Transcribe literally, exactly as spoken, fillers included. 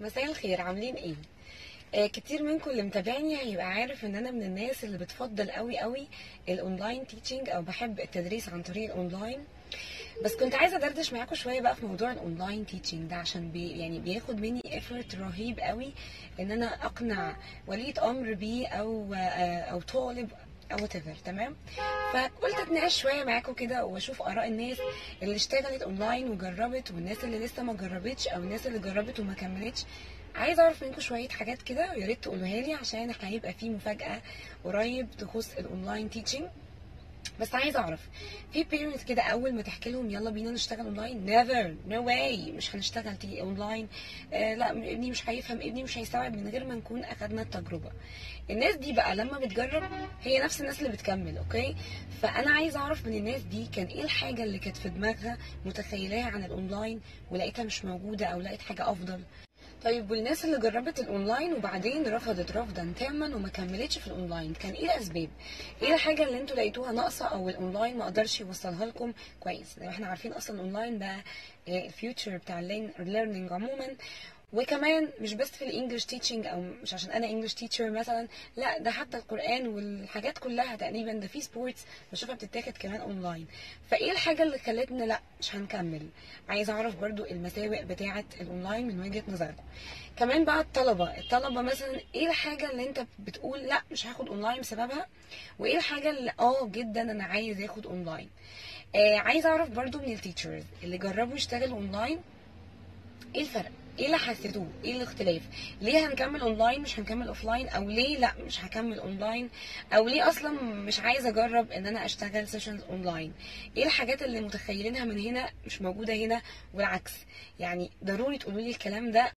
مساء الخير، عاملين ايه؟ آه كتير منكم اللي متابعني هيبقى عارف ان انا من الناس اللي بتفضل قوي قوي الاونلاين تيتشنج، او بحب التدريس عن طريق الاونلاين. بس كنت عايزه ادردش معاكم شويه بقى في موضوع الاونلاين تيتشنج ده، عشان بي يعني بياخد مني effort رهيب قوي ان انا اقنع ولية امر بيه او آه او طالب او whatever. تمام، فقلت اتناقش شويه معاكم كده واشوف اراء الناس اللي اشتغلت اونلاين وجربت، والناس اللي لسه ما جربتش، او الناس اللي جربت وما كملتش. عايزه اعرف منكم شويه حاجات كده، ويا ريت تقولوها لي عشان هيبقى في مفاجاه قريب تخص الاونلاين تيتشنج. بس عايزه اعرف، في بيرنتس كده اول ما تحكي لهم يلا بينا نشتغل اونلاين، نيفر، نو واي، مش هنشتغل تي اونلاين. آه لا، ابني مش هيفهم، ابني مش هيستوعب من غير ما نكون اخدنا التجربه. الناس دي بقى لما بتجرب هي نفس الناس اللي بتكمل. اوكي، فانا عايزه اعرف من الناس دي كان ايه الحاجه اللي كانت في دماغها متخيلاها عن الاونلاين ولقيتها مش موجوده، او لقيت حاجه افضل. طيب، والناس اللي جربت الاونلاين وبعدين رفضت رفضا تاما وما كملتش في الاونلاين، كان ايه الاسباب؟ ايه الحاجه اللي انتوا لقيتوها ناقصه او الاونلاين ما قدرش يوصلها لكم كويس؟ لان احنا عارفين اصلا الاونلاين ده الفيوتشر بتاع الليرنينج عموما. وكمان مش بس في الانجليش تيتشنج، او مش عشان انا انجليش تيتشر مثلا، لا، ده حتى القران والحاجات كلها تقريبا، ده في سبورتس بشوفها بتتاخد كمان اونلاين. فايه الحاجه اللي خلتنا لا مش هنكمل؟ عايزه اعرف برضو المساوئ بتاعه الاونلاين من وجهه نظركم. كمان بقى الطلبه الطلبه مثلا، ايه الحاجه اللي انت بتقول لا مش هاخد اونلاين بسببها، وايه الحاجه اللي اه جدا انا عايز اخد اونلاين؟ آه عايزه اعرف برضو من التيتشرز اللي جربوا يشتغلوا اونلاين، ايه الفرق؟ ايه اللي حسيتوه؟ ايه الاختلاف؟ ليه هنكمل اونلاين مش هنكمل اوفلاين؟ او ليه لا مش هكمل اونلاين؟ او ليه اصلا مش عايزه اجرب ان انا اشتغل سيشنز اونلاين؟ ايه الحاجات اللي متخيلينها من هنا مش موجوده هنا والعكس؟ يعني ضروري تقولوا لي الكلام ده